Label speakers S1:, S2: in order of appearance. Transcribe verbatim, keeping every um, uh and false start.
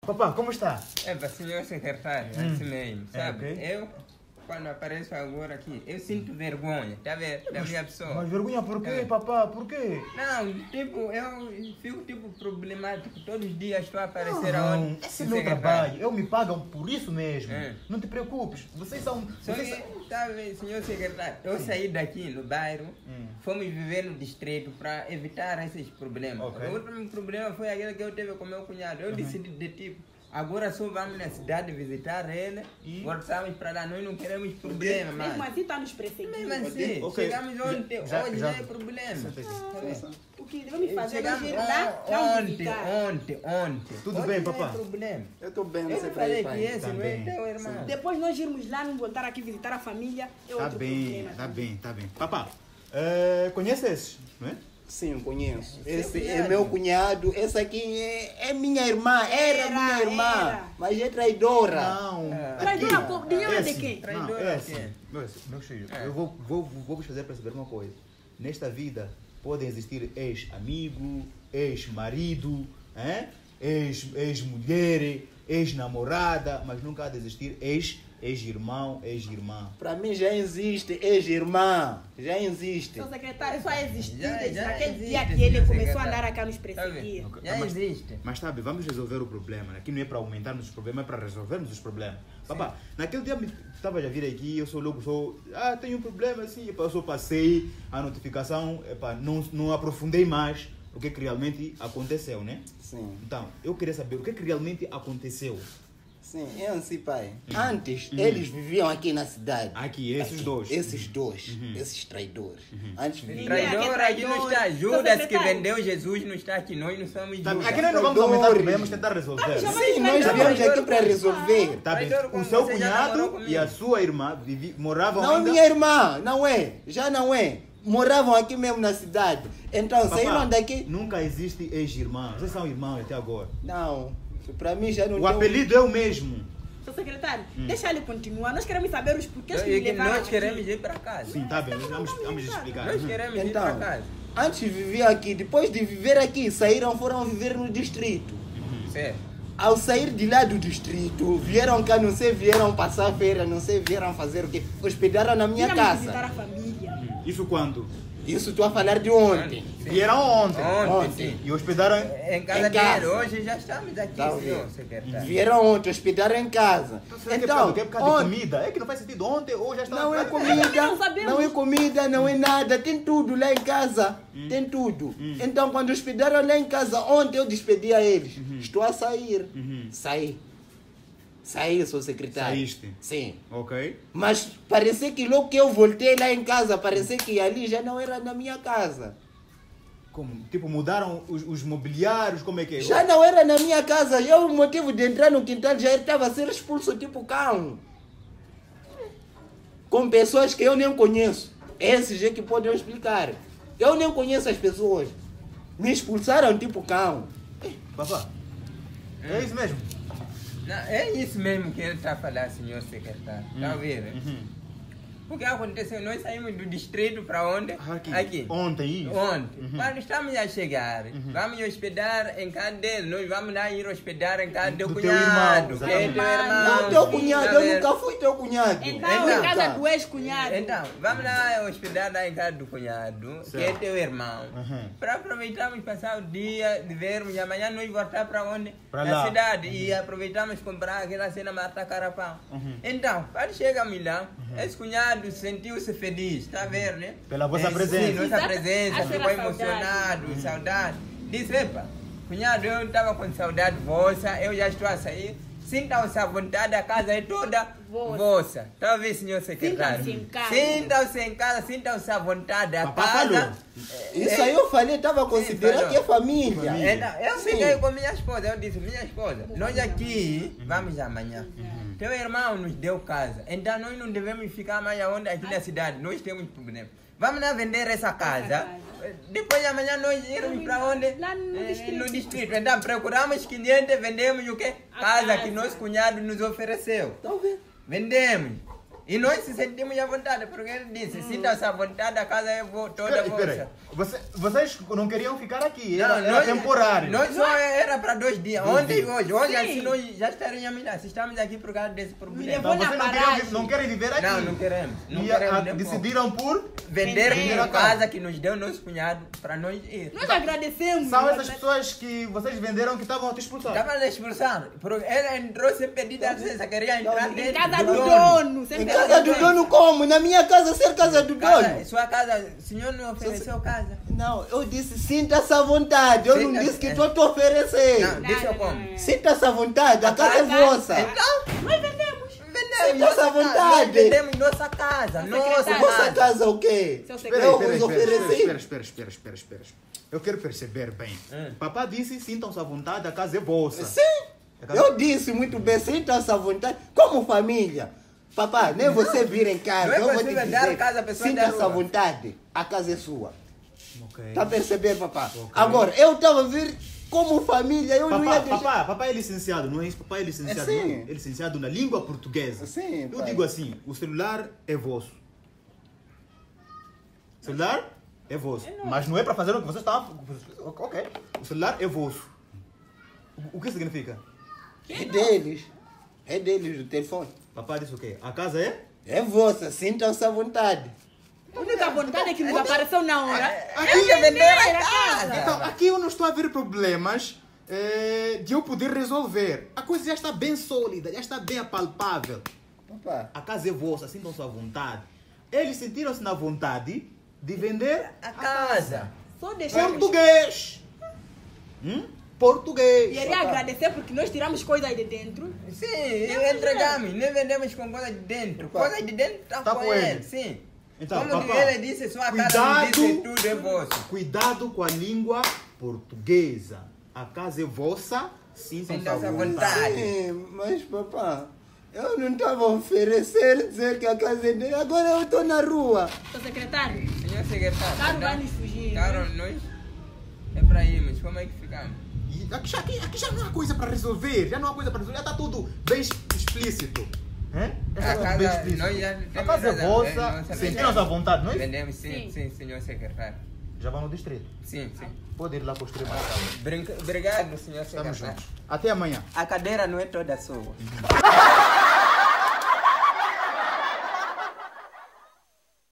S1: Papá, como está?
S2: É, para senhor secretário, é
S1: Hum.
S2: assim mesmo,
S1: É,
S2: sabe?
S1: ok.
S2: Eu, quando apareço agora aqui, eu sinto vergonha, tá vendo? Da minha pessoa.
S1: Mas vergonha por quê,
S2: É.
S1: papá? Por quê?
S2: Não, tipo, eu fico tipo problemático. Todos os dias estou a aparecer
S1: Não,
S2: aonde?
S1: esse é
S2: no
S1: meu
S2: secretário.
S1: trabalho. Eu me pagam por isso mesmo.
S2: É.
S1: Não te preocupes. Vocês são...
S2: Só
S1: Vocês
S2: que,
S1: são...
S2: sabe, senhor secretário, eu saí daqui no bairro,
S1: Hum.
S2: fomos viver no distrito para evitar esses problemas.
S1: Ok.
S2: O outro problema foi aquele que eu tive com meu cunhado. Eu decidi de tipo, agora só vamos na cidade visitar ele,
S1: E?
S2: voltamos para lá, nós não queremos problema,
S3: Mesmo
S2: mas...
S3: assim está nos perseguindo.
S2: Mesmo assim,
S1: Ok.
S2: chegamos ontem,
S1: Já-
S2: hoje
S1: já-
S2: já é problema.
S1: Senta aqui.
S2: Tá vendo?
S3: O que devemos fazer é
S2: Chegamos
S3: ir lá, lá
S2: ontem,
S3: visitar.
S2: ontem, ontem.
S1: Tudo
S2: Hoje
S1: bem,
S2: não
S1: papá?
S2: É problema.
S4: Eu estou bem,
S2: Eu
S4: você
S2: não
S4: para
S2: falei
S4: aí,
S2: que
S4: pai.
S2: esse não é
S1: Também.
S2: teu irmão.
S3: Depois nós irmos lá, não voltar aqui visitar a família, é
S1: Tá
S3: outro
S1: bem,
S3: problema.
S1: tá bem, tá bem. Papá, eh, conhece esses, não é?
S4: Sim, conheço.
S2: Seu
S4: Esse é
S2: cunhado.
S4: meu cunhado. Essa aqui é, é minha irmã. Era,
S3: Era,
S4: minha irmã.
S3: era.
S4: Mas é traidora.
S1: Não.
S2: É.
S3: Traidora
S1: Aqui,
S3: com- dinheiro
S1: é
S3: de
S1: assim,
S3: quem?
S2: Traidora
S1: Não, é
S2: de
S1: assim.
S2: quem?
S1: Meus, meus filhos,
S2: É.
S1: eu vou, vou, vou vos fazer perceber uma coisa. Nesta vida podem existir ex-amigo, ex-marido, hein? ex- ex-mulher, ex-namorada, mas nunca há de existir ex- ex-irmão, ex-irmã.
S4: Para mim já existe ex-irmã. Já existe.
S3: Seu secretário só existiu
S2: Já-
S3: desde
S2: já
S3: aquele
S2: existe,
S3: dia que
S2: senhor
S3: ele começou a
S2: secretário.
S3: andar aqui a nos
S2: Tá
S3: perseguir.
S2: vendo?
S1: Ok.
S2: Já
S1: Mas-
S2: existe.
S1: Mas sabe, vamos resolver o problema. Aqui não é para aumentarmos os problemas, é para resolvermos os problemas. Papá, naquele dia me estava a vir aqui, eu sou logo, sou. Ah, tenho um problema assim. Eu só passei a notificação, epa, não, não aprofundei mais o que, que realmente aconteceu, né?
S4: Sim.
S1: Então, eu queria saber o que, que realmente aconteceu.
S4: Sim, é assim, pai. Antes, eles viviam aqui na cidade.
S1: Aqui, esses
S4: Aqui,
S1: dois.
S4: Esses dois. Esses traidores. Antes viviam.
S3: Ninguém aqui é
S2: Traidor aqui não
S3: traidor.
S2: está.
S3: Seu
S2: Judas que
S3: secretário.
S2: vendeu Jesus não está aqui. Nós não somos
S1: Tá,
S2: Judas.
S1: aqui nós não vamos aumentar
S4: Traidores.
S1: problemas, tentar resolver.
S3: já
S4: Sim, nós
S3: Traidor,
S4: viemos aqui
S2: traidor,
S4: para resolver.
S1: Tá bem.
S2: Traidor
S1: O
S2: como
S1: seu
S2: você já namorou
S1: cunhado
S2: comigo.
S1: e a sua irmã vivi, moravam
S4: Não,
S1: ainda...
S4: minha irmã, não é. Já não é. Moravam aqui mesmo na cidade. Então,
S1: Papá,
S4: saíram daqui.
S1: nunca existe ex-irmão. Vocês são irmãos até agora.
S4: Não. Para mim já não
S1: O
S4: tem-
S1: apelido é o mesmo.
S3: Seu secretário,
S1: Hum.
S3: deixa ele continuar. Nós queremos saber os porquês que
S2: E
S3: me
S2: que
S3: levaram
S2: nós
S3: aqui.
S2: queremos ir para casa.
S1: Sim, tá bem. Vamos, vamos explicar.
S2: Nós
S1: Uhum.
S2: queremos ir
S4: Então,
S2: para casa.
S4: antes viviam aqui, depois de viver aqui, saíram, foram viver no distrito.
S2: Certo.
S4: Ao sair de lá do distrito, vieram cá, não sei, vieram passar feira, não sei, vieram fazer o quê? Hospedaram na minha
S3: Vínhamos visitar
S4: casa.
S3: a família.
S1: Isso quando?
S4: Isso estou a falar de ontem.
S2: Sim.
S1: Vieram ontem.
S2: Ontem,
S4: Ontem.
S2: sim.
S1: E hospedaram...
S2: Em casa
S4: Em casa.
S2: dele. Hoje já estamos aqui,
S4: Tá
S2: senhor
S4: vendo?
S2: secretário.
S4: Vieram ontem, hospedaram em casa.
S1: Será que é por
S4: Então,
S1: causa, que é por causa de
S4: ontem,
S1: comida? É que não faz sentido. Ontem ou já está...
S4: não é
S3: Também não
S4: comida,
S3: sabemos.
S4: não é comida, não é nada, tem tudo lá em casa, tem tudo. Então quando hospedaram lá em casa, ontem eu despedi a eles. Estou a sair. Saí. Saí, sou secretário.
S1: Saíste.
S4: Sim.
S1: Ok.
S4: Mas parecia que logo que eu voltei lá em casa, parecia que ali já não era na minha casa.
S1: Como? Tipo, mudaram os, os mobiliários, como é que é?
S4: Já não era na minha casa. Eu, o motivo de entrar no quintal já estava a ser expulso tipo cão. Com pessoas que eu nem conheço. Esses é que podem explicar. Eu nem conheço as pessoas. Me expulsaram tipo cão.
S1: Papá, é isso mesmo?
S2: Não, é isso mesmo que ele está a falar, senhor secretário. Está a ver?
S1: Uhum.
S2: O que aconteceu? Nós saímos do distrito para onde?
S1: Aqui. Ontem, isso.
S2: Ontem.
S1: Uhum.
S2: Quando estamos a chegar, vamos hospedar em casa dele. Nós vamos lá ir hospedar em casa do,
S1: Do teu
S2: cunhado.
S1: irmão,
S2: que é teu
S1: exatamente.
S2: irmão.
S4: Não, teu
S2: sim,
S4: cunhado,
S2: tá
S4: eu
S2: vendo?
S4: nunca fui teu cunhado.
S3: Então,
S2: Então.
S3: em casa do ex-cunhado.
S2: Então, vamos lá hospedar lá em casa do cunhado, que é
S1: Certo.
S2: teu irmão.
S1: Uhum.
S2: Para aproveitarmos passar o dia de vermos e amanhã nós voltar para onde?
S1: Pra
S2: Na
S1: lá.
S2: cidade. E aproveitamos comprar aquela cena Marta Carapão. Então, quando chegamos lá, esse cunhado sentiu-se feliz, está vendo, né?
S1: Pela vossa
S2: Eh,
S1: presença.
S2: Sim, nossa
S3: Exato.
S2: presença,
S3: Acho
S2: ficou
S3: era
S2: emocionado, saudade. Disse, epa, cunhado, eu estava com saudade vossa, eu já estou a sair. Sintam-se à vontade, a casa é toda
S3: Vossa.
S2: vossa. Está a ver, senhor secretário?
S3: Sintam-se em casa.
S2: Sintam-se em casa, sintam-se à vontade. A
S1: Papá
S2: casa...
S1: falou.
S4: Isso aí eu falei, estava considerando
S2: falou.
S4: que é família.
S1: Família.
S2: Então, eu
S4: Sim.
S2: fiquei com minha esposa, eu disse, minha esposa, nós aqui vamos amanhã. Teu irmão nos deu casa, então nós não devemos ficar mais aonde aqui na cidade, nós temos problema. Vamos lá vender essa casa, depois de amanhã nós irmos para onde?
S3: Lá no
S2: Eh,
S3: distrito.
S2: no distrito. Então procuramos clientes, vendemos o quê?
S3: A
S2: Casa
S3: casa.
S2: que nosso cunhado nos ofereceu.
S4: Tá vendo?
S2: Vendemos. E nós se sentimos à vontade, porque ele disse, sinta-se à vontade, a casa é vo- toda
S1: Espera aí, espera aí.
S2: vossa.
S1: Você, vocês não queriam ficar aqui, era,
S2: Não,
S1: era
S2: nós-
S1: temporário.
S2: Nós só era para dois dias,
S1: Dois
S2: ontem e
S1: dias.
S2: hoje. Hoje
S3: Sim.
S2: assim nós já estaríamos lá, se estamos aqui por causa desse problema.
S3: levou
S1: Então
S3: na
S1: vocês não, queriam,
S3: paragem.
S1: vi- não querem viver aqui.
S2: Não, não queremos. Não
S1: E
S2: queremos
S1: a-
S2: nem
S1: decidiram por...
S2: pouco. Vender
S3: Vender
S2: a
S1: a
S2: casa que nos deu nosso cunhado para nós ir.
S3: Nós agradecemos.
S1: São
S3: nós
S1: essas
S3: agra-
S1: pessoas que vocês venderam que estavam a te expulsar.
S2: Estava a expulsar. porque Ele entrou sem pedir a licença, queria entrar
S3: Em
S2: dentro
S3: casa do
S2: dono.
S3: dono.
S4: Em
S3: Sempre
S4: casa do dono como? Na minha casa ser casa do
S2: Casa,
S4: dono?
S2: sua casa, o senhor não ofereceu casa.
S4: Não, eu disse sinta-se à vontade. Eu não
S2: Sinta-se-
S4: disse que estou a te oferecer.
S2: Não, deixa eu como.
S4: Sinta-se à vontade, a casa é vossa.
S2: Então,
S3: Nós vendemos.
S2: vendemos
S4: Sinta-se
S2: nossa
S4: à
S2: casa.
S4: vontade.
S2: Nós vendemos nossa casa. Nossa
S3: secretário.
S4: Vossa
S2: casa.
S4: casa o quê?
S3: Seu
S1: Espera
S3: segredo.
S1: aí,
S4: Eu
S1: espera aí,
S4: vos
S1: espera,
S4: ofereci.
S1: espera, espera, espera, espera, espera, espera. Eu quero perceber bem.
S2: Hum.
S1: Papá disse, sintam-se à vontade, a casa é vossa.
S4: Sim,
S1: A casa-
S4: eu disse muito bem, sinta-se à vontade. Como família. Papá, nem você vir em casa.
S2: Não é
S4: eu vou te
S2: possível
S4: dizer.
S2: dar casa à pessoa da
S4: Sinta-se à
S2: rua.
S4: vontade. A casa é sua.
S1: Ok.
S4: Tá a perceber, papá?
S1: Ok.
S4: Agora, eu estava a vir como família, eu não ia
S1: Papá,
S4: deixar.
S1: papá, papá é licenciado, não é isso? Papá é licenciado,
S4: É sim.
S1: não é? É licenciado na língua portuguesa.
S4: Sim,
S1: Eu
S4: pai.
S1: digo assim, o celular é vosso. O celular é vosso. Mas não é para fazer o que vocês estavam... Ok. O celular é vosso. O- O que significa?
S4: É deles. É deles, o telefone.
S1: Papá disse o quê? A casa é?
S4: É vossa, sintam-se à vontade.
S3: A única vontade é que nos apareceu na hora.
S2: Aqui quer vender a
S3: a
S2: casa.
S1: Então, aqui eu não estou a ver problemas eh, de eu poder resolver. A coisa já está bem sólida, já está bem apalpável.
S4: Papá,
S1: A casa é vossa, sintam-se à vontade. Eles sentiram-se na vontade de vender
S2: A casa.
S3: Só deixamos.
S1: português. Hum? Português.
S3: E ele ia agradecer porque nós tiramos coisas de dentro.
S2: Sim, e entregamos. Nem vendemos com coisa de dentro.
S4: Opa.
S2: Coisa de dentro está
S1: Tá
S2: com
S1: com
S2: ele.
S1: ele.
S2: Sim.
S1: Então,
S2: Como que
S1: papá,
S2: ele disse, sua casa
S1: cuidado.
S2: não disse tudo é vosso.
S1: Cuidado com a língua portuguesa. A casa é vossa, sintam-se à
S2: Sintam-se à
S1: vontade.
S2: vontade.
S4: sim, mas papá, eu não estava a oferecer dizer que a casa é dele. Agora eu estou na rua.
S3: Seu secretário,
S2: Senhor secretário.
S3: Caro
S2: então,
S3: vai nos fugir.
S2: Caro, nós é para irmos. Como é que ficamos?
S1: E aqui, já- aqui, aqui já não há coisa para resolver, já não há coisa para resolver, já está tudo bem explícito. Hein? Já
S2: A
S1: está tudo
S2: casa,
S1: bem explícito.
S2: nós já
S1: A
S2: temos
S1: casa é
S2: razão,
S1: vossa,
S2: nós também
S1: sentiram-se
S2: já-
S1: à vontade, não é?
S2: Vendemos, sim,
S3: Sim.
S2: sim, senhor secretário.
S1: Já vão no distrito.
S2: Sim, sim.
S1: Pode ir lá construir mais casa.
S2: Brinca- Obrigado, senhor
S1: Estamos
S2: secretário.
S1: juntos. Até amanhã.
S2: A cadeira não é toda sua.